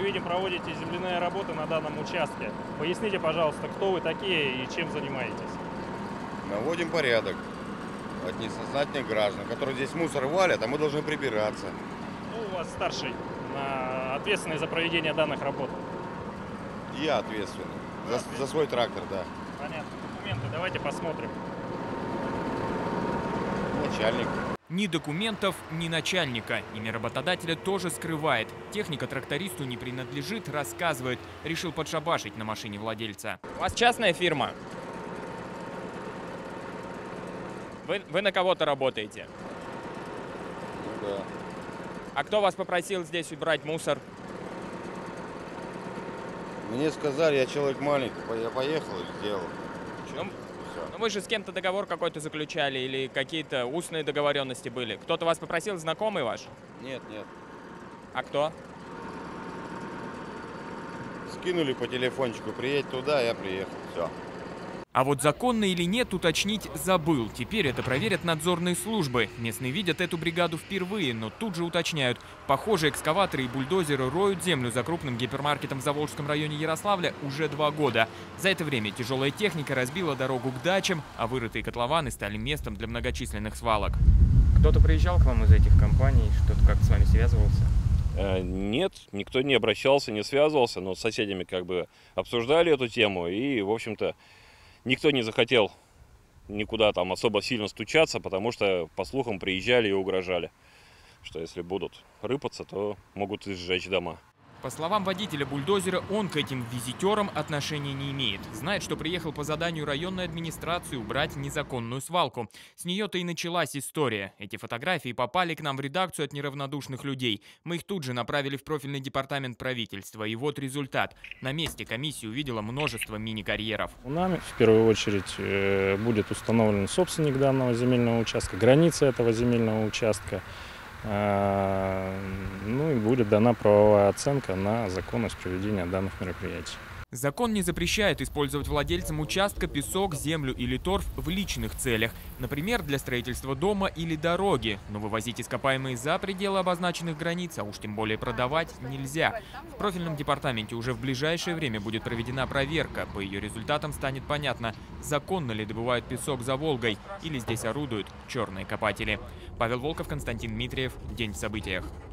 видим, проводите земляные работы на данном участке. Поясните, пожалуйста, кто вы такие и чем занимаетесь? Наводим порядок от несознательных граждан, которые здесь мусор валят, а мы должны прибираться. Ну, у вас старший, ответственный за проведение данных работ. Я ответственный за свой трактор, да. Понятно. Документы давайте посмотрим. Начальник. Ни документов, ни начальника. Имя работодателя тоже скрывает. Техника трактористу не принадлежит, рассказывает. Решил подшабашить на машине владельца. У вас частная фирма? Вы на кого-то работаете? Ну, да. А кто вас попросил здесь убрать мусор? Мне сказали, я человек маленький, я поехал и сделал. Ну вы же с кем-то договор какой-то заключали или какие-то устные договоренности были? Кто-то вас попросил, знакомый ваш? Нет. А кто? Скинули по телефончику, приедь туда, я приехал, все. А вот законно или нет, уточнить забыл. Теперь это проверят надзорные службы. Местные видят эту бригаду впервые, но тут же уточняют. Похоже, экскаваторы и бульдозеры роют землю за крупным гипермаркетом в Заволжском районе Ярославля уже 2 года. За это время тяжелая техника разбила дорогу к дачам, а вырытые котлованы стали местом для многочисленных свалок. Кто-то приезжал к вам из этих компаний, что-то как-то с вами связывался? Нет, никто не обращался, не связывался, но с соседями как бы обсуждали эту тему и, в общем-то, никто не захотел никуда там особо сильно стучаться, потому что, по слухам, приезжали и угрожали, что если будут рыпаться, то могут и сжечь дома. По словам водителя бульдозера, он к этим визитерам отношения не имеет. Знает, что приехал по заданию районной администрации убрать незаконную свалку. С нее-то и началась история. Эти фотографии попали к нам в редакцию от неравнодушных людей. Мы их тут же направили в профильный департамент правительства. И вот результат. На месте комиссия увидела множество мини-карьеров. Нами в первую очередь будет установлен собственник данного земельного участка, границы этого земельного участка. Ну и будет дана правовая оценка на законность проведения данных мероприятий. Закон не запрещает использовать владельцам участка песок, землю или торф в личных целях, например, для строительства дома или дороги. Но вывозить ископаемые за пределы обозначенных границ, а уж тем более продавать, нельзя. В профильном департаменте уже в ближайшее время будет проведена проверка. По ее результатам станет понятно, законно ли добывают песок за Волгой или здесь орудуют черные копатели. Павел Волков, Константин Дмитриев. День в событиях.